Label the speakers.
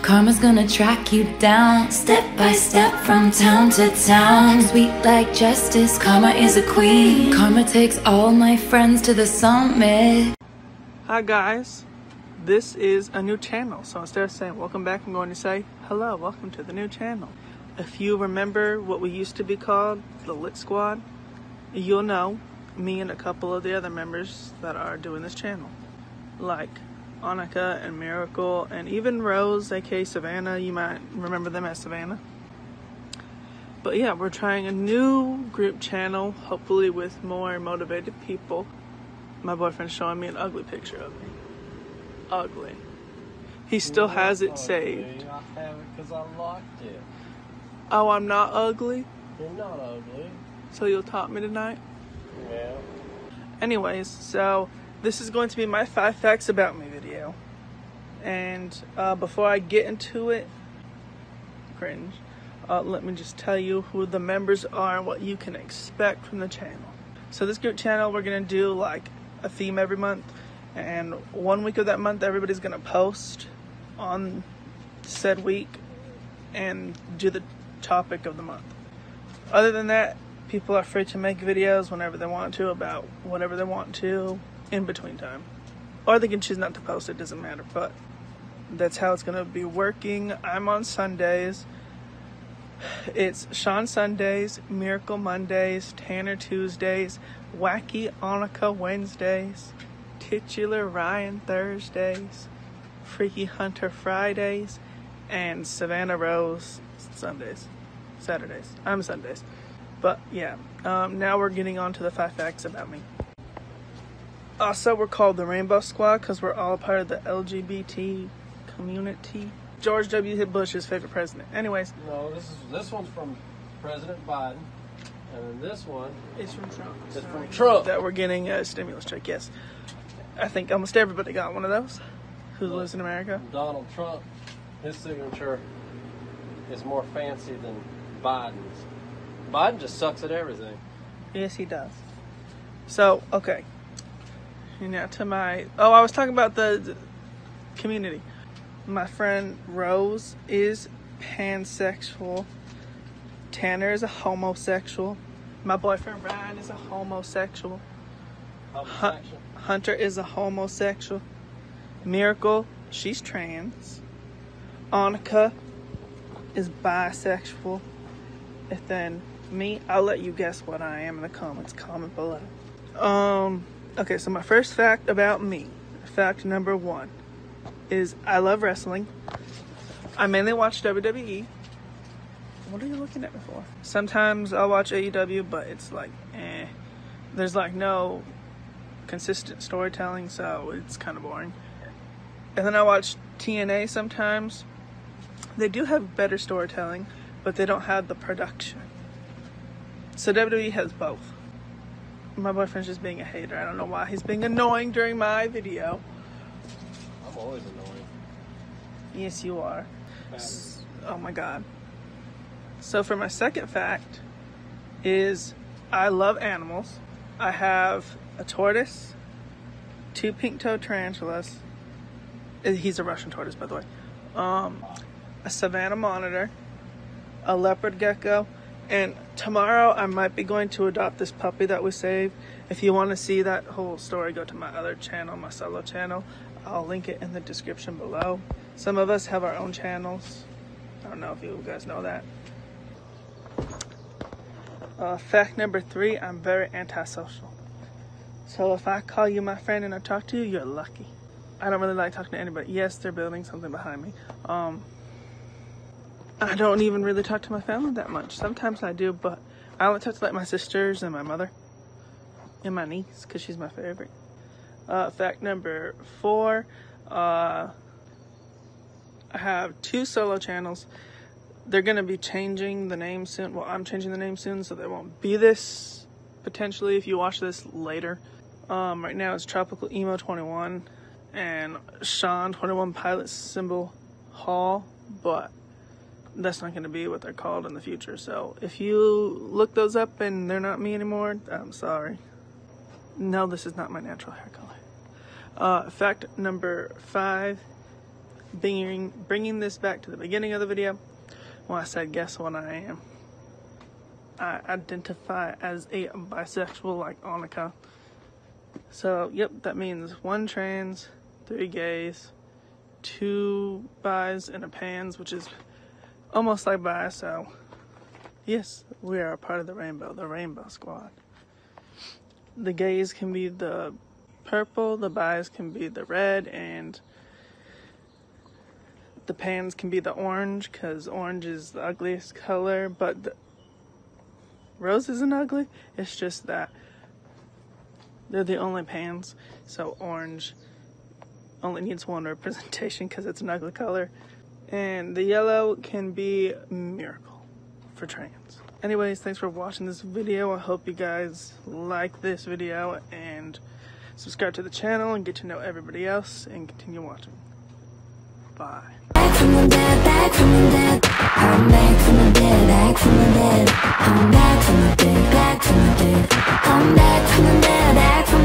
Speaker 1: Karma's gonna track you down, step by step from town to town. Sweet like justice, karma is a queen. Karma takes all my friends to the summit.
Speaker 2: Hi guys, this is a new channel, so instead of saying welcome back, I'm going to say hello, welcome to the new channel. If you remember what we used to be called, the Lit Squad, you'll know me and a couple of the other members that are doing this channel, like Annika and Miracle and even Rose, aka Savannah. You might remember them as Savannah. But yeah, we're trying a new group channel, hopefully with more motivated people. My boyfriend's showing me an ugly picture of me. Ugly. He still has it saved.
Speaker 3: I have it because I locked it.
Speaker 2: Oh, I'm not ugly?
Speaker 3: You're not ugly.
Speaker 2: So you'll top me tonight?
Speaker 3: Yeah.
Speaker 2: Anyways, so this is going to be my 5 facts about me video. And before I get into it, cringe, let me just tell you who the members are and what you can expect from the channel. So this group channel, we're going to do like a theme every month. And 1 week of that month, everybody's going to post on said week and do the topic of the month. Other than that, people are free to make videos whenever they want to about whatever they want to in between time. Or they can choose not to post, it doesn't matter, but that's how it's going to be working. I'm on Sundays. It's Shaun Sundays, Miracle Mondays, Tanner Tuesdays, Wacky Annika Wednesdays, Titular Ryan Thursdays, Freaky Hunter Fridays, and Savannah Rose Saturdays. I'm Sundays. But yeah, now we're getting on to the 5 facts about me. Also, we're called the Rainbow Squad because we're all part of the LGBT community. George W. Bush's favorite president. Anyways.
Speaker 3: No, this one's from President Biden, and then this one
Speaker 2: is from Trump.
Speaker 3: It's from Trump.
Speaker 2: That we're getting a stimulus check, yes. I think almost everybody got one of those who lives in America.
Speaker 3: Donald Trump, his signature is more fancy than Biden's. Biden just sucks at everything.
Speaker 2: Yes, he does. So, okay. Now to my... Oh, I was talking about the community. My friend Rose is pansexual. Tanner is a homosexual. My boyfriend Ryan is a homosexual. Hunter is a homosexual. Miracle, she's trans. Annika is bisexual. And then me, I'll let you guess what I am in the comments. Comment below. Okay, so my first fact about me. Fact number 1 is I love wrestling. I mainly watch WWE. What are you looking at me for? Sometimes I'll watch AEW, but it's like, There's like no consistent storytelling, so it's kind of boring. And then I watch TNA sometimes. They do have better storytelling, but they don't have the production. So WWE has both. My boyfriend's just being a hater. I don't know why he's being annoying during my video.
Speaker 3: I'm always annoying.
Speaker 2: Yes, you are. Oh my god. So for my second fact is I love animals. I have a tortoise, 2 pink-toed tarantulas. He's a Russian tortoise, by the way. A Savannah monitor, a leopard gecko, and tomorrow I might be going to adopt this puppy that we saved. If you want to see that whole story, go to my other channel, my solo channel. I'll link it in the description below. Some of us have our own channels. I don't know if you guys know that. Fact number 3, I'm very antisocial. So if I call you my friend and I talk to you, you're lucky. I don't really like talking to anybody. Yes, they're building something behind me. I don't even really talk to my family that much. Sometimes I do, but I only talk to like my sisters and my mother and my niece because she's my favorite. Fact number 4, I have 2 solo channels. They're going to be changing the name soon. Well, I'm changing the name soon, so there won't be this potentially if you watch this later. Right now it's Tropical Emo 21 and Shaun 21 Pilot Symbol Hall, but that's not going to be what they're called in the future. So if you look those up and they're not me anymore, I'm sorry. No, this is not my natural hair color. Fact number 5, bringing this back to the beginning of the video, when I said guess what I am. I identify as a bisexual like Annika. So, yep, that means 1 trans, 3 gays, 2 bis and a pans, which is almost like bi, so yes, we are a part of the Rainbow Squad. The gays can be the purple, the bis can be the red, and the pans can be the orange, because orange is the ugliest color, but rose isn't ugly, it's just that they're the only pans, so orange only needs 1 representation because it's an ugly color. And the yellow can be miracle for trans. Anyways, thanks for watching this video. I hope you guys like this video and subscribe to the channel and get to know everybody else and continue watching. Bye.
Speaker 1: Back from the dead, back from the dead. I'm back from the dead, back from the dead. I'm back from the dead, back from the dead. I'm back from the dead, back from the dead.